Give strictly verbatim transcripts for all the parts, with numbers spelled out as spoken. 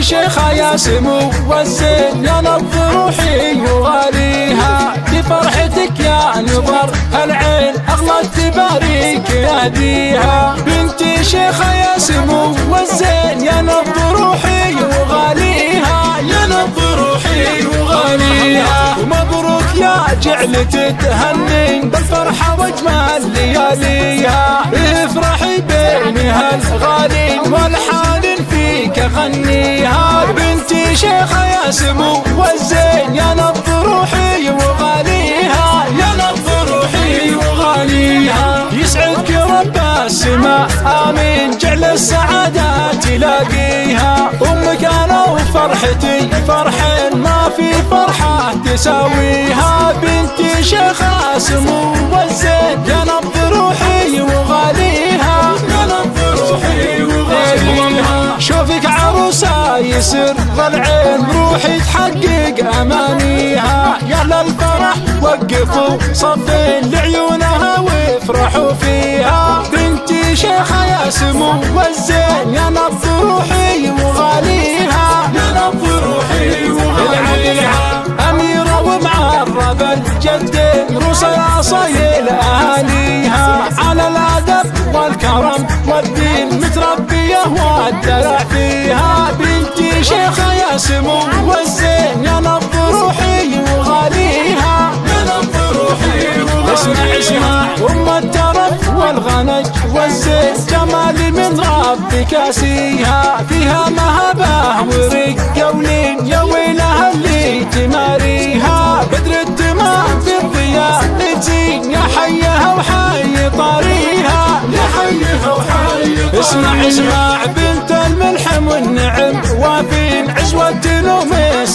شيخة يا سمو والزين يا نبض روحي وغاليها، بفرحتك يا نظر العين أغلى التباريك يهديها. بنتي شيخة يا سمو والزين يا نبض روحي وغاليها، يا نبض روحي وغاليها. ومبروك يا جعلة تهني بالفرحة واجمل لياليها، افرحي بين هالغالين والحال فيك غنيها. بنتي شيخة يا سمو والزين يا نبض روحي وغاليها، يا نبض روحي وغاليها. يسعدك رب السماء آمين، جعل السعادة تلاقيها. أمك أنا وفرحتي فرح ما في فرحة تساويها. بنتي شيخة سمو والزين يا نبض روحي وغاليها، يا نبض روحي وغاليها. شوفك عروسة يسر العين روحي تحقق أمانيها، يا للفرح وقفوا صفين لعيونها وافرحوا فيها. بنتي شيخة يا سمو والزين يا نبض روحي وغاليها، يا نبض روحي وغاليها. أميرة ومعرب الجدين روس الأصايل أهاليها، على الأدب والكرم والدين متربية والدلع فيها. بنتي شيخة يا سمو والزين يا نبض روحي وغاليها، يا نبض روحي وغاليها. اسمع اسمع أم الترف والغنج والزين جمال من ربي كاسيها، فيها مهبة ورق ولين يا ويلها اللي تماريها. بدر التمام في الضياء تزين يا حيها وحي طاريها، يا حيها وحي. اسمع اسمع بنت الملحم والنعم وافين عزوة نوم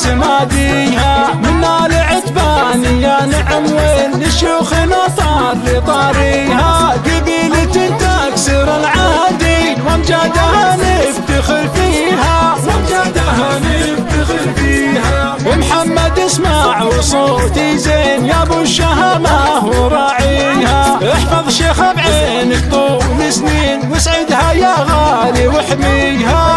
السماديها، من آل عتبان يا نعم وين الشيوخ نطار لطاريها. قبيلة تكسر العادين وامجادها نفتخر فيها، وامجادها نفتخر فيها. ومحمد اسمع وصوتي زين يا ابو الشهامة وراعيها، احفظ شيخة بعينك طول سنين واسعدها يا غالي واحميها.